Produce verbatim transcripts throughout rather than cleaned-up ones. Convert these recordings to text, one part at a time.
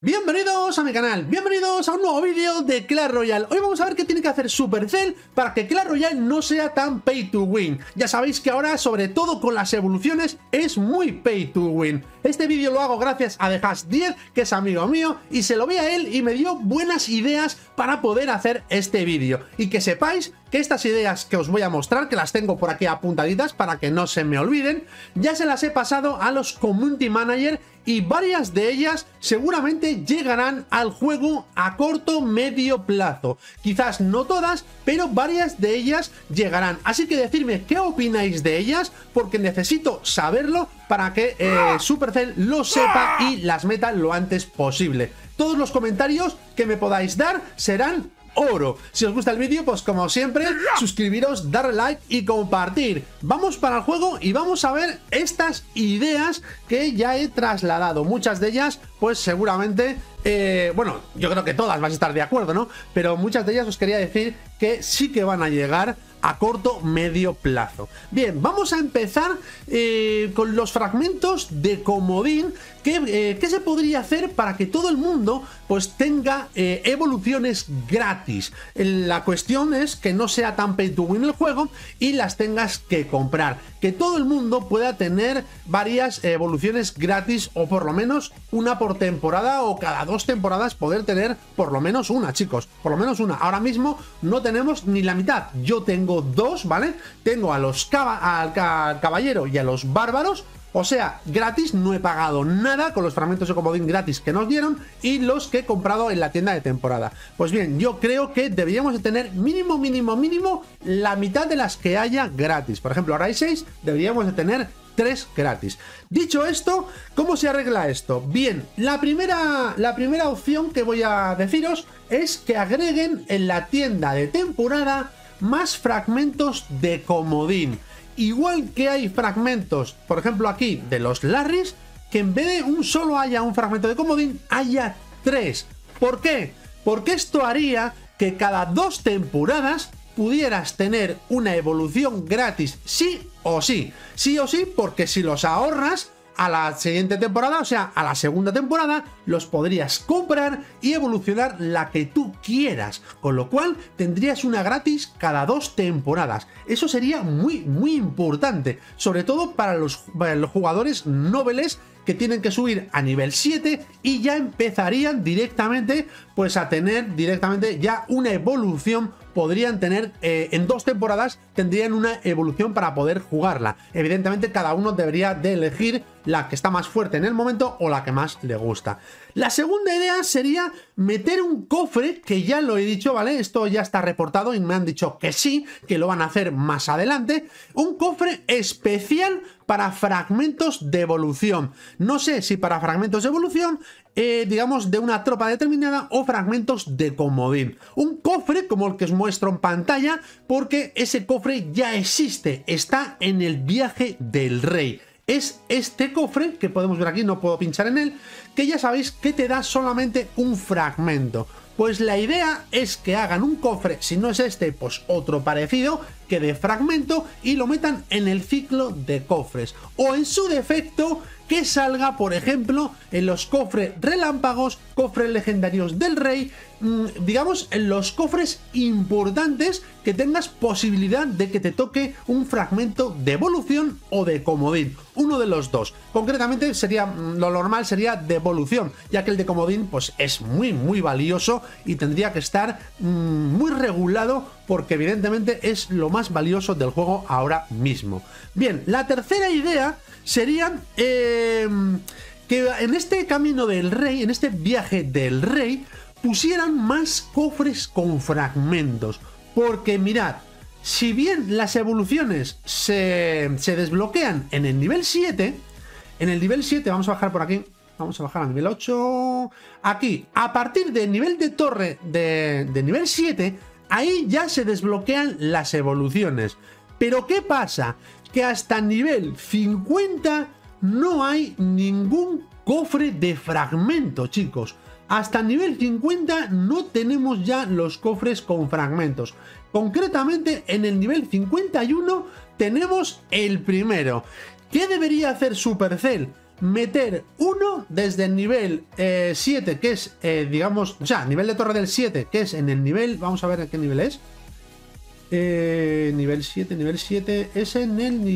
Bienvenidos a mi canal, bienvenidos a un nuevo vídeo de Clash Royale. Hoy vamos a ver qué tiene que hacer Supercell para que Clash Royale no sea tan pay to win. Ya sabéis que ahora, sobre todo con las evoluciones, es muy pay to win. Este vídeo lo hago gracias a TheHash diez, que es amigo mío, y se lo vi a él y me dio buenas ideas para poder hacer este vídeo. Y que sepáis que estas ideas que os voy a mostrar, que las tengo por aquí apuntaditas para que no se me olviden, ya se las he pasado a los Community Manager y varias de ellas seguramente llegarán al juego a corto medio plazo. Quizás no todas, pero varias de ellas llegarán. Así que decidme qué opináis de ellas, porque necesito saberlo para que eh, Supercell lo sepa y las meta lo antes posible. Todos los comentarios que me podáis dar serán oro. Si os gusta el vídeo, pues como siempre, suscribiros, darle like y compartir. Vamos para el juego y vamos a ver estas ideas que ya he trasladado. Muchas de ellas, pues seguramente, eh, bueno, yo creo que todas vais a estar de acuerdo, ¿no? Pero muchas de ellas os quería decir que sí que van a llegar a corto medio plazo. Bien, vamos a empezar eh, con los fragmentos de comodín. ¿Qué, eh, ¿Qué se podría hacer para que todo el mundo pues tenga eh, evoluciones gratis? La cuestión es que no sea tan pay to win el juego y las tengas que comprar. Que todo el mundo pueda tener varias evoluciones gratis, o por lo menos una por temporada, o cada dos temporadas poder tener por lo menos una, chicos. Por lo menos una. Ahora mismo no tenemos ni la mitad. Yo tengo dos, ¿vale? Tengo a los caba al ca caballero y a los bárbaros. O sea, gratis, no he pagado nada con los fragmentos de comodín gratis que nos dieron y los que he comprado en la tienda de temporada. Pues bien, yo creo que deberíamos de tener mínimo, mínimo, mínimo la mitad de las que haya gratis. Por ejemplo, ahora hay seis, deberíamos de tener tres gratis. Dicho esto, ¿cómo se arregla esto? Bien, la primera, la primera opción que voy a deciros es que agreguen en la tienda de temporada más fragmentos de comodín. Igual que hay fragmentos, por ejemplo aquí, de los Larrys, que en vez de un solo haya un fragmento de comodín, haya tres. ¿Por qué? Porque esto haría que cada dos temporadas pudieras tener una evolución gratis, sí o sí. Sí o sí, porque si los ahorras a la siguiente temporada, o sea, a la segunda temporada, los podrías comprar y evolucionar la que tú quieras, con lo cual tendrías una gratis cada dos temporadas. Eso sería muy, muy importante, sobre todo para los, para los jugadores nobles que tienen que subir a nivel siete y ya empezarían directamente pues a tener directamente ya una evolución. Podrían tener eh, en dos temporadas tendrían una evolución para poder jugarla. Evidentemente cada uno debería de elegir la que está más fuerte en el momento o la que más le gusta. La segunda idea sería meter un cofre, que ya lo he dicho, ¿vale? Esto ya está reportado y me han dicho que sí, que lo van a hacer más adelante. Un cofre especial para fragmentos de evolución. No sé si para fragmentos de evolución, eh, digamos, de una tropa determinada, o fragmentos de comodín. Un cofre como el que os muestro en pantalla, porque ese cofre ya existe, está en el viaje del rey. Es este cofre que podemos ver aquí, no puedo pinchar en él, que ya sabéis que te da solamente un fragmento. Pues la idea es que hagan un cofre, si no es este, pues otro parecido, que de fragmento, y lo metan en el ciclo de cofres. O en su defecto, que salga, por ejemplo, en los cofres relámpagos, cofres legendarios del rey, mmm, digamos, en los cofres importantes que tengas posibilidad de que te toque un fragmento de evolución o de comodín. Uno de los dos. Concretamente sería, lo normal sería de evolución, ya que el de comodín pues es muy, muy valioso y tendría que estar mmm, muy regulado, porque evidentemente es lo más valioso del juego ahora mismo. Bien, la tercera idea sería eh, que en este camino del rey, en este viaje del rey, pusieran más cofres con fragmentos. Porque mirad, si bien las evoluciones se, se desbloquean en el nivel siete, en el nivel siete, vamos a bajar por aquí, vamos a bajar al nivel ocho, aquí, a partir del nivel de torre de, de nivel siete, ahí ya se desbloquean las evoluciones. Pero ¿qué pasa? Que hasta nivel cincuenta no hay ningún cofre de fragmento, chicos. Hasta nivel cincuenta no tenemos ya los cofres con fragmentos. Concretamente en el nivel cincuenta y uno tenemos el primero. ¿Qué debería hacer Supercell? meter uno desde el nivel eh, siete, que es, eh, digamos, o sea, nivel de torre del siete, que es en el nivel, vamos a ver en qué nivel es. Eh, nivel siete, nivel siete, es en el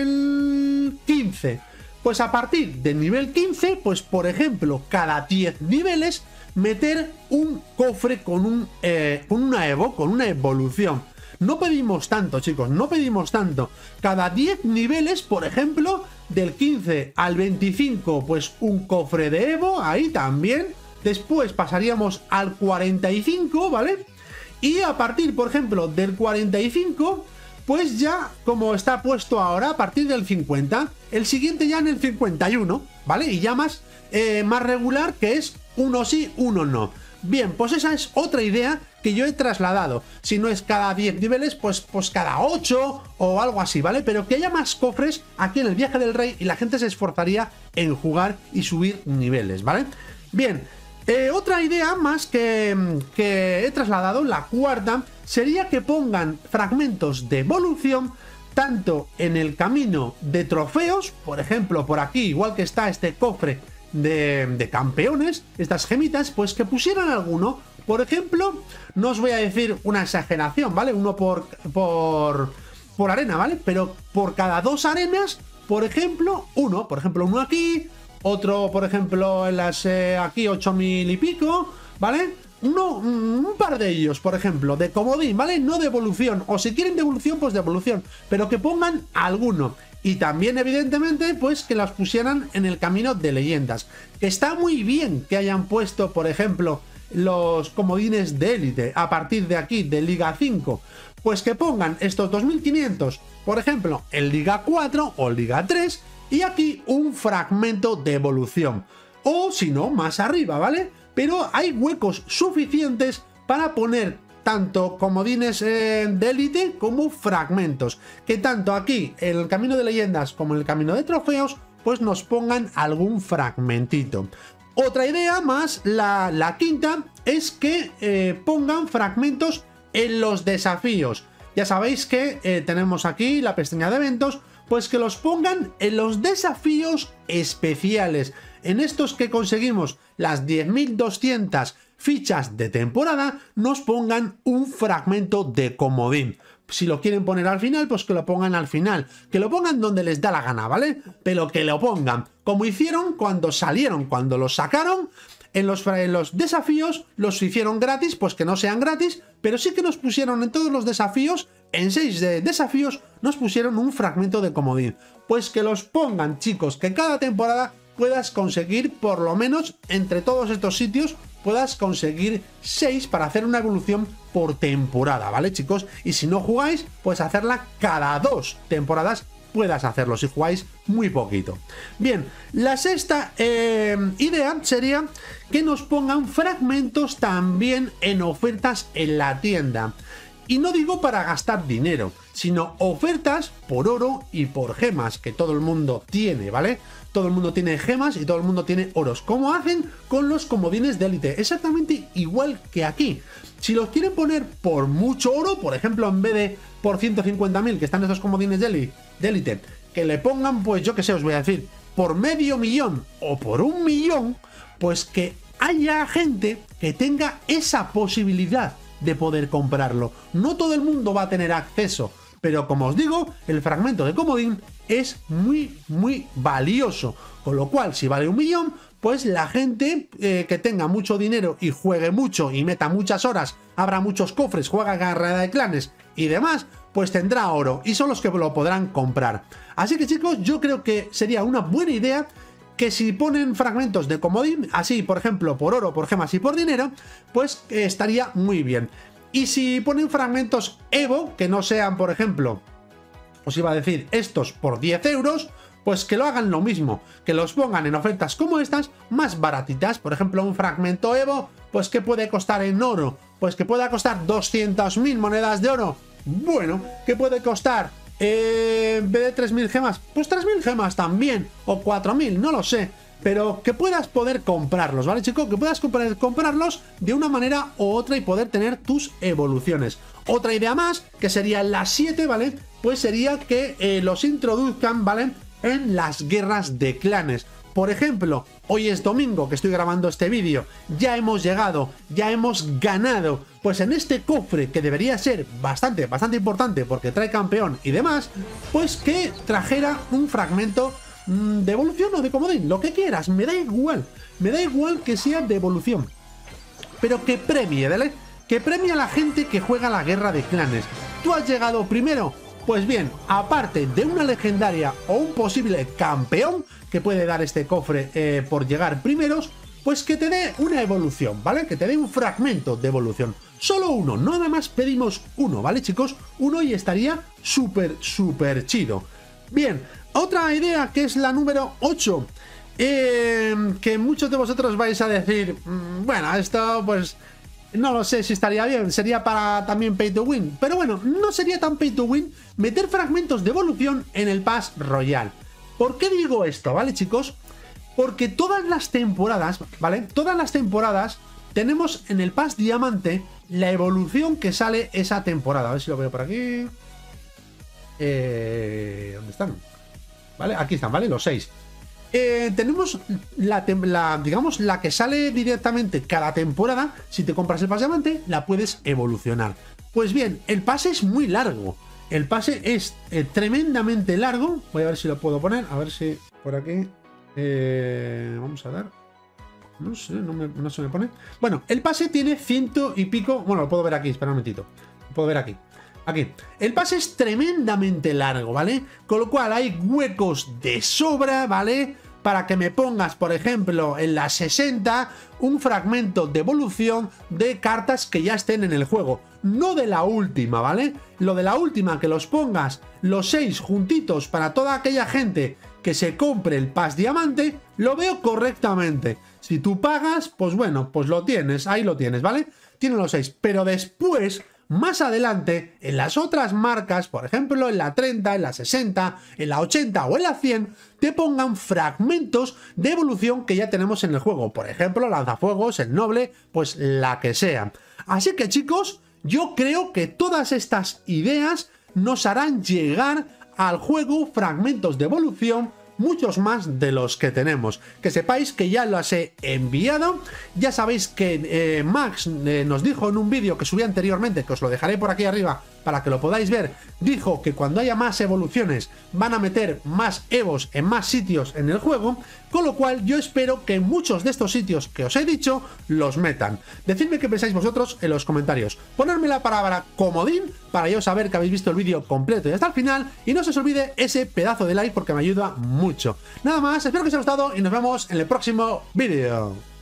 nivel quince. Pues a partir del nivel quince, pues por ejemplo, cada diez niveles, meter un cofre con, un, eh, con una Evo, con una evolución. No pedimos tanto, chicos, no pedimos tanto. Cada diez niveles, por ejemplo, del quince al veinticinco, pues un cofre de Evo, ahí también. Después pasaríamos al cuarenta y cinco, ¿vale? Y a partir, por ejemplo, del cuarenta y cinco, pues ya, como está puesto ahora, a partir del cincuenta, el siguiente ya en el cincuenta y uno, ¿vale? Y ya más, eh, más regular, que es uno sí, uno no. Bien, pues esa es otra idea que yo he trasladado. Si no es cada diez niveles, pues, pues cada ocho o algo así, ¿vale? Pero que haya más cofres aquí en el Viaje del Rey y la gente se esforzaría en jugar y subir niveles, ¿vale? Bien, eh, otra idea más que, que he trasladado, la cuarta, sería que pongan fragmentos de evolución tanto en el camino de trofeos, por ejemplo, por aquí, igual que está este cofre De, de campeones, estas gemitas, pues que pusieran alguno, por ejemplo, no os voy a decir una exageración, ¿vale? Uno por, por, por arena, ¿vale? Pero por cada dos arenas, por ejemplo, uno, por ejemplo, uno aquí, otro, por ejemplo, en las eh, aquí ocho mil y pico, ¿vale? Uno, un par de ellos, por ejemplo, de comodín, ¿vale? No de evolución, o si quieren de evolución, pues de evolución, pero que pongan alguno. Y también, evidentemente, pues que las pusieran en el camino de leyendas. Que está muy bien que hayan puesto, por ejemplo, los comodines de élite a partir de aquí, de Liga cinco. Pues que pongan estos dos mil quinientos, por ejemplo, en Liga cuatro o Liga tres. Y aquí un fragmento de evolución. O si no, más arriba, ¿vale? Pero hay huecos suficientes para poner tanto comodines eh, de élite como fragmentos, que tanto aquí en el camino de leyendas como en el camino de trofeos pues nos pongan algún fragmentito. Otra idea más, la, la quinta, es que eh, pongan fragmentos en los desafíos. Ya sabéis que eh, tenemos aquí la pestaña de eventos, pues que los pongan en los desafíos especiales, en estos que conseguimos las diez mil doscientas fichas de temporada, nos pongan un fragmento de comodín. Si lo quieren poner al final, pues que lo pongan al final, que lo pongan donde les da la gana, ¿vale? Pero que lo pongan, como hicieron cuando salieron, cuando los sacaron, en los, en los desafíos los hicieron gratis, pues que no sean gratis, pero sí que nos pusieron en todos los desafíos, en seis de desafíos, nos pusieron un fragmento de comodín. Pues que los pongan, chicos, que cada temporada puedas conseguir, por lo menos entre todos estos sitios, puedas conseguir seis para hacer una evolución por temporada, ¿vale, chicos? Y si no jugáis, pues hacerla cada dos temporadas puedas hacerlo, si jugáis muy poquito. Bien, la sexta eh, idea sería que nos pongan fragmentos también en ofertas en la tienda. Y no digo para gastar dinero, sino ofertas por oro y por gemas, que todo el mundo tiene, ¿vale? Todo el mundo tiene gemas y todo el mundo tiene oros, como hacen con los comodines de élite, exactamente igual que aquí. Si los quieren poner por mucho oro, por ejemplo, en vez de por ciento cincuenta mil que están estos comodines de élite, que le pongan, pues yo que sé, os voy a decir, por medio millón o por un millón, pues que haya gente que tenga esa posibilidad de poder comprarlo. No todo el mundo va a tener acceso, pero como os digo, el fragmento de comodín es muy muy valioso, con lo cual si vale un millón, pues la gente eh, que tenga mucho dinero y juegue mucho y meta muchas horas, abra muchos cofres, juega carrera de clanes y demás, pues tendrá oro y son los que lo podrán comprar. Así que, chicos, yo creo que sería una buena idea que si ponen fragmentos de comodín, así por ejemplo por oro, por gemas y por dinero, pues eh, estaría muy bien. Y si ponen fragmentos Evo, que no sean, por ejemplo, os iba a decir estos por diez euros, pues que lo hagan lo mismo, que los pongan en ofertas como estas, más baratitas. Por ejemplo, un fragmento Evo, pues que puede costar en oro, pues que pueda costar doscientas mil monedas de oro. Bueno, que puede costar Eh, en vez de tres mil gemas, pues tres mil gemas también, o cuatro mil, no lo sé, pero que puedas poder comprarlos, ¿vale, chicos? Que puedas poder comprarlos de una manera u otra y poder tener tus evoluciones. Otra idea más, que sería las siete, ¿vale? Pues sería que eh, los introduzcan, ¿vale? En las guerras de clanes. por ejemplo, hoy es domingo que estoy grabando este vídeo, ya hemos llegado, ya hemos ganado, pues en este cofre que debería ser bastante, bastante importante porque trae campeón y demás, pues que trajera un fragmento mmm, de evolución o de comodín, lo que quieras, me da igual, me da igual que sea de evolución, pero que premie, ¿vale? Que premie a la gente que juega la guerra de clanes. ¿Tú has llegado primero? Pues bien, aparte de una legendaria o un posible campeón que puede dar este cofre eh, por llegar primeros, pues que te dé una evolución, ¿vale? Que te dé un fragmento de evolución. Solo uno, nada más pedimos uno, ¿vale, chicos? Uno y estaría súper, súper chido. Bien, otra idea que es la número ocho. Eh, que muchos de vosotros vais a decir, mmm, bueno, esto pues... no lo sé si estaría bien, sería para también pay to win, pero bueno, no sería tan pay to win meter fragmentos de evolución en el Pass Royal. ¿Por qué digo esto, vale, chicos? Porque todas las temporadas, ¿vale? Todas las temporadas tenemos en el Pass Diamante la evolución que sale esa temporada. A ver si lo veo por aquí. Eh, ¿Dónde están? ¿Vale? Aquí están, ¿vale? Los seis. Eh, tenemos la, la, digamos, la que sale directamente cada temporada. Si te compras el pase diamante, la puedes evolucionar. Pues bien, el pase es muy largo. El pase es eh, tremendamente largo. Voy a ver si lo puedo poner. A ver si por aquí. Eh, vamos a ver. No sé, no, me, no se me pone. Bueno, el pase tiene ciento y pico. Bueno, lo puedo ver aquí, espera un momentito. Lo puedo ver aquí. Aquí. El pase es tremendamente largo, ¿vale? Con lo cual hay huecos de sobra, ¿vale? Para que me pongas, por ejemplo, en la sesenta, un fragmento de evolución de cartas que ya estén en el juego. No de la última, ¿vale? Lo de la última, que los pongas los seis juntitos para toda aquella gente que se compre el Pass Diamante, lo veo correctamente. Si tú pagas, pues bueno, pues lo tienes, ahí lo tienes, ¿vale? Tiene los seis, pero después... más adelante, en las otras marcas, por ejemplo en la treinta, en la sesenta, en la ochenta o en la cien, te pongan fragmentos de evolución que ya tenemos en el juego. Por ejemplo, lanzafuegos, el noble, pues la que sea. Así que chicos, yo creo que todas estas ideas nos harán llegar al juego fragmentos de evolución, muchos más de los que tenemos. Que sepáis que ya los he enviado. Ya sabéis que eh, Max eh, nos dijo en un vídeo que subí anteriormente, que os lo dejaré por aquí arriba para que lo podáis ver, dijo que cuando haya más evoluciones van a meter más evos en más sitios en el juego, con lo cual yo espero que muchos de estos sitios que os he dicho los metan. Decidme qué pensáis vosotros en los comentarios. Ponedme la palabra comodín para yo saber que habéis visto el vídeo completo y hasta el final, y no se os olvide ese pedazo de like porque me ayuda mucho. Nada más, espero que os haya gustado y nos vemos en el próximo vídeo.